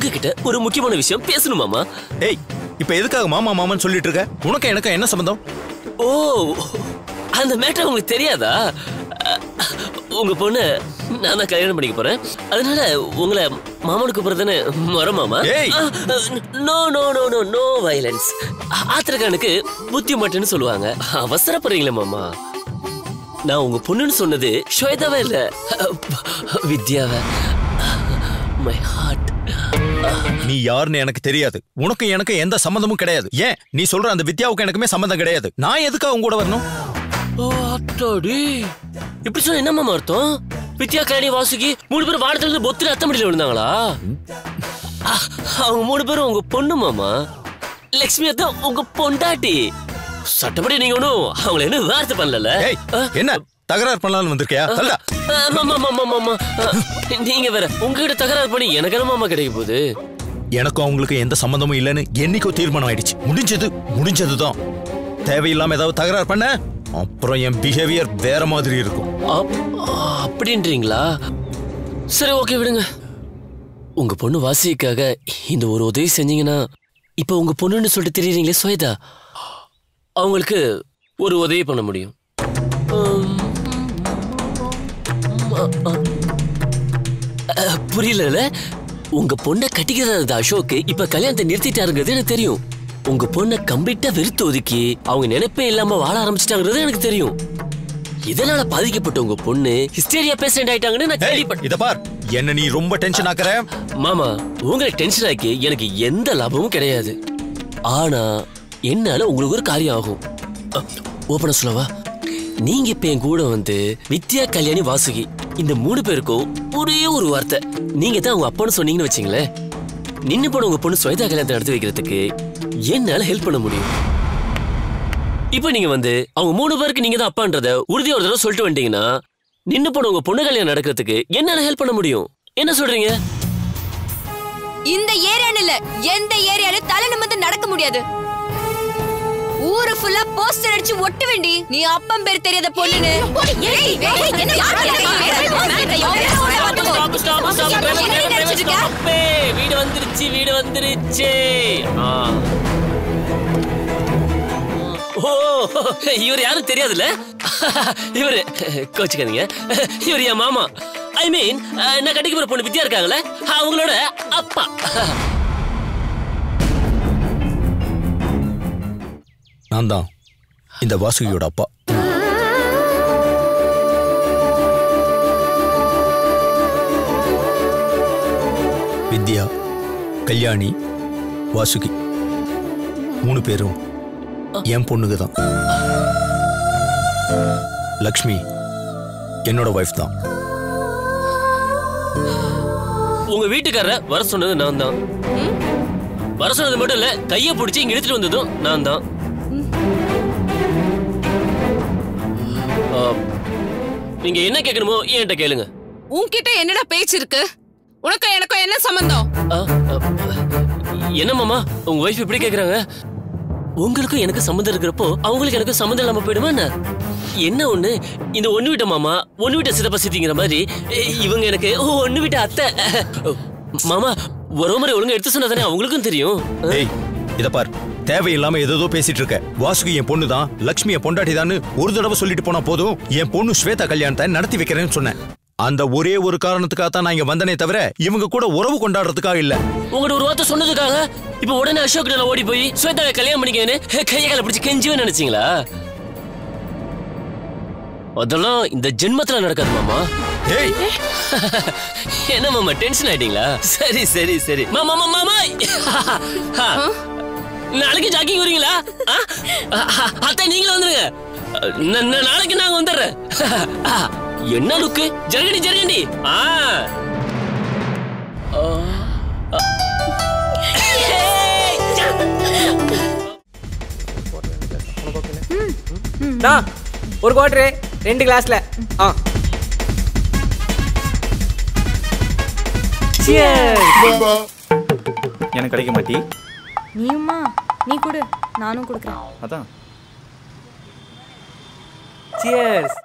உங்ககிட்ட ஒரு முக்கியமான விஷயம் பேசணும் மாமா. ஏய், இப்ப எதுக்காக மாமா மாமான்னு சொல்லிட்டு இருக்க? உனக்கு எனக்கு என்ன சம்பந்தம்? ஓ, அந்த மேட்டர் உங்களுக்கு தெரியாதா? உங்க பொண்ணு நான் தான் கல்யாணம் பண்ணிக்க போறேன். அதனால உங்களை மாமனுக்கு போறதுன்னு மர மாமா. No no no no no violence. ஆத்திரக்கானுக்கு புத்தி மட்டும்னு சொல்லுவாங்க. அவசரப்படுறீங்களே மாமா. நான் உங்க பொண்ணுன்னு சொன்னது ஸ்வேதாவே இல்ல, வித்யாவை. My heart. நீ யாருன்னு எனக்கு தெரியாது. உனக்கு எனக்கு எந்த சம்பந்தமும் கிடையாது. ஏன் நீ சொல்ற அந்த வித்யாவுக்கு எனக்குமே சம்பந்தம் கிடையாது. நான் எதுக்காக உங்க கூட வரணும்? இப்படி சொன்ன என்ன மாமா அர்த்தம்? வித்யா, கல்யாணி, வாசுகி 3 பேரும் வானத்துல இருந்து பொத்துல அத்த முடியல விழுந்தாங்களா? அவங்க 3 பேரும் உங்க பொண்ணு மாமா. லட்சுமி தான் உங்க பொண்டாட்டி. சட்டப்படி நீங்க ஒண்ணும் அவங்கள என்ன வார்த்தை பண்ணல. என்ன தகராறு பண்ணலாம்னு வந்திருக்கியா? நீங்க வேற உங்ககிட்ட தகராறு பண்ணி எனக்கு என்ன மாமா கிடைக்க போகுது? எனக்கும் அவங்களுக்கு எந்த சம்பந்தமும் இல்லைன்னு என்னைக்கோ தீர்மானம் ஆயிடுச்சு. முடிஞ்சதுதான். தேவையில்லாம ஏதாவது தகராறு பண்ண அப்புறம் என் பிஹேவியர் வேற மாதிரி இருக்கும். அப்படின்றீங்களா? சரி, ஓகே, விடுங்க. உங்க பொண்ணு வாசிக்காக இந்த ஒரு உதவி செஞ்சீங்கன்னா, இப்ப உங்க பொண்ணுன்னு சொல்லிட்டு தெரியுறீங்களே ஸ்வேதா, அவங்களுக்கு ஒரு உதவி பண்ண முடியும். புரியல. உங்க பொண்ணை கட்டிக்கிறது அசோக் இப்ப கல்யாணத்தை நிறுத்திட்டாருங்கிறது எனக்கு தெரியும். உங்க பொண்ணை கம்ப்ளீட்டா வெறுத்து ஒதுக்கி அவங்க நினைப்பே இல்லாம வாழ ஆரம்பிச்சிட்டாங்கிறது எனக்கு தெரியும். இதனால பாதிக்கப்பட்ட உங்க பொண்ணு ஹிஸ்டீரியா பேஷண்ட் ஆயிட்டாங்கன்னு நான் கேள்விப்பட்டேன். இத பார், என்ன நீ ரொம்ப டென்ஷன் ஆக்குற. மாமா, உங்களை டென்ஷன் ஆக்கி எனக்கு எந்த லாபமும் கிடையாது. ஆனா என்னால உங்களுக்கு ஒரு காரியம் ஆகும். ஓபனா சொல்லவா? நீங்க இப்ப என் கூட வந்து வித்யா, கல்யாணி, வாசுகி இந்த 3 பேருக்கும் ஒரே ஒரு வார்த்தை, நீங்க தான் உங்க அப்பான்னு சொன்னீங்கன்னு வச்சீங்களேன், நின்னு போன உங்க பொண்ணு ஸ்வேதா கல்யாணத்தை நடத்தி வைக்கிறதுக்கு என்னால ஹெல்ப் பண்ண முடியும். இப்ப நீங்க வந்து அவங்க 3 பேருக்கு நீங்க தான் அப்பான்றத உறுதியா ஒரு தடவை சொல்லிட்டு வந்துட்டீங்கன்னா, நின்னு போன உங்க பொண்ணு கல்யாணம் நடக்கிறதுக்கு என்னால ஹெல்ப் பண்ண முடியும். என்ன சொல்றீங்க? இந்த ஏரியால இல்ல, எந்த ஏரியால தலை நிமிர்ந்து நடக்க முடியாது. ஊரு ஃபுல்லா போஸ்டர் அடிச்சு ஒட்ட வேண்டி, நீ அப்பம் பேர் தெரியாத பொண்ணுன்னு. வீடு வந்துருச்சு. ஓ, இவர் யாரும் தெரியாதுல்ல? இவரு கோச்சுக்காதீங்க, இவர் என் மாமா. ஐ மீன், நான் கட்டிக்கு போற பொண்ணு வித்யா இருக்காங்களே, அவங்களோட அப்பா. நான் தான் இந்த வாசுகியோட அப்பா. வித்யா, கல்யாணி, வாசுகி 3 பேரும் என் பொண்ணுக்கு தான். லக்ஷ்மி என்னோட வைஃப் தான். உங்க வீட்டுக்காரரை வர சொன்னது நான் தான். வர சொன்னது மட்டும் இல்ல, கையை பிடிச்சி இங்க எடுத்துட்டு வந்ததும் நான் தான். நீங்க என்ன கேட்கணுமோ என்கிட்ட கேளுங்க. உன்கிட்ட என்னடா பேச்சு இருக்கு? உனக்கு எனக்கும் என்ன சம்பந்தம்? என்ன மாமா, உங்க வைஃப் இப்படி கேக்குறாங்க? உங்களுக்கும் எனக்கு சம்மந்தம் இருக்கிறப்போ அவங்களுக்கு எனக்கு சம்மந்தம் இல்லாம போயிடுமா என்ன? என்ன ஒண்ணு, இந்த ஒண்ணு விட்ட மாமா ஒண்ணு விட்ட சித்தப்பா சித்திங்கிற மாதிரி இவங்க எனக்கு ஒண்ணு விட்ட அத்தை. மாமா, ஒரு முறை ஒழுங்கா எடுத்து சொன்னதானே அவங்களுக்கும் தெரியும். இத பார், தேவையில்லாம ஏதோ பேசிட்டு இருக்க. வாசுகி என் பொண்ணு தான், லட்சுமி என் பொண்டாட்டி தான் ஒரு தடவை சொல்லிட்டு போனா போதும். என் பொண்ணு ஸ்வேதா கல்யாணத்தை நடத்தி வைக்கிறேன்னு சொன்னேன். அந்த ஒரே ஒரு காரணத்துக்காக தான் நான் இங்க வந்தனே தவிர இவங்க கூட உறவு கொண்டாடுறதுக்காக இல்ல. உங்கள்ட்ட ஒரு வார்த்தை சொன்னதுக்காக இப்ப உடனே அசோக் நான் ஓடி போய் ஸ்வேதாவை கல்யாணம் பண்ணிக்கன்னு கையை கால பிடிச்சி கெஞ்சுவே நினைச்சீங்களா? அதெல்லாம் இந்த ஜென்மத்துல நடக்காது மாமா. என்ன மாமா, டென்ஷன் ஆயிட்டீங்களா? சரி சரி சரி மாமா. மாமா, நாளைக்கு ஜாக்கிங் வரீங்களா? அத்தை நீங்களும் வந்துருங்க. நாளைக்கு நாங்க வந்துடுறேன். என்ன லுக்கு? ஜெர்கண்டி. ஒரு குவார்டர் 2 கிளாஸ்ல. எனக்கு கிடைக்க மாட்டி. நீயுமா? நீ கொடு, நானும் கொடுக்குறேன். அதான். Cheers.